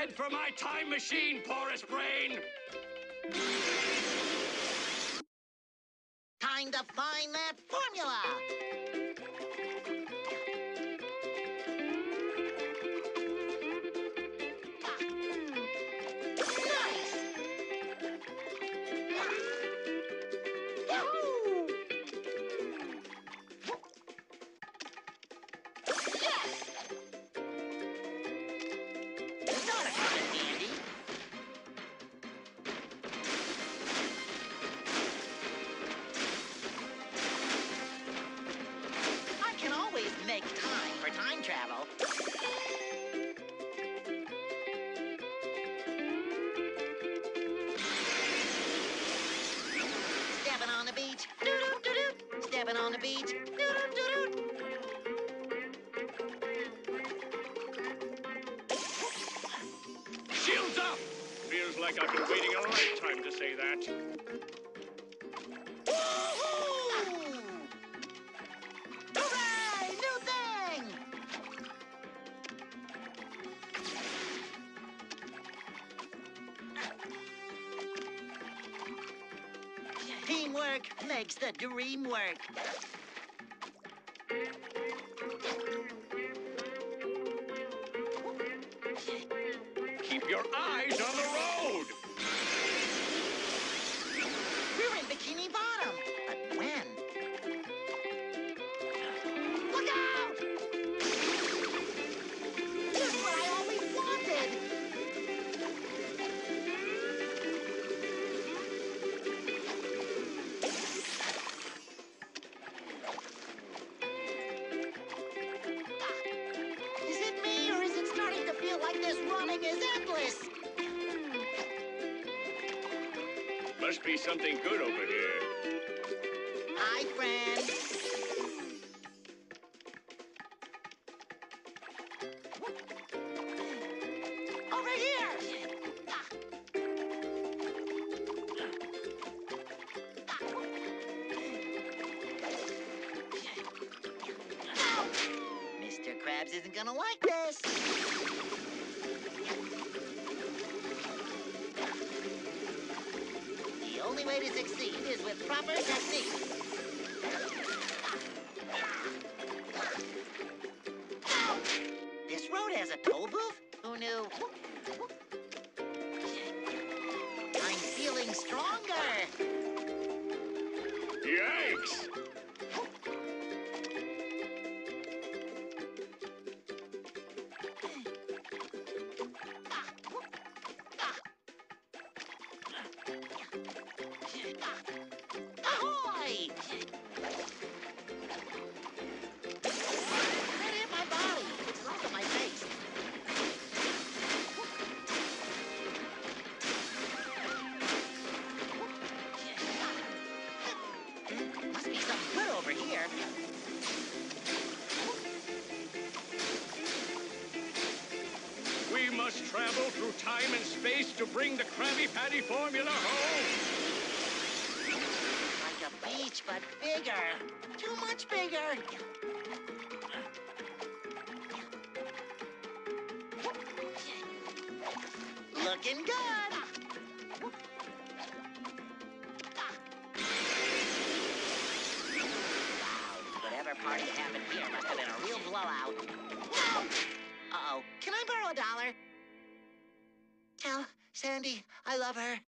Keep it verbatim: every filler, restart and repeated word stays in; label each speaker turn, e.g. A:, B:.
A: head for my time machine, porous brain!
B: Time to find that formula! Nice! Yahoo! Yes! Not a cotton candy. I can always make time for time travel. Stepping on the beach, doo-doo-doo-doo. Stepping on the beach, doo-doo-doo-doo.
A: Shields up! Feels like I've been waiting a lifetime to say that.
B: Woohoo! Hooray! New thing! Teamwork makes the dream work.
A: Keep your eyes on the road!
B: We're in Bikini Bottom, but when? Look out! Just what I always wanted! Is it me, or is it starting to feel like this running is endless?
A: Must be something good over here.
B: Hi, friend. Over here! Mister Krabs isn't gonna like this. The only way to succeed is with proper technique. This road has a toll booth? Who knew? I'm feeling stronger.
A: Yikes!
B: Ahoy! That hit my body. It's also my face. Must be something good over here.
A: We must travel through time and space to bring the Krabby Patty formula home!
B: Like a beach, but bigger. Too much bigger. Looking good. Whatever party happened here must have been a real blowout. Uh-oh. Can I borrow a dollar? Tell Sandy I love her.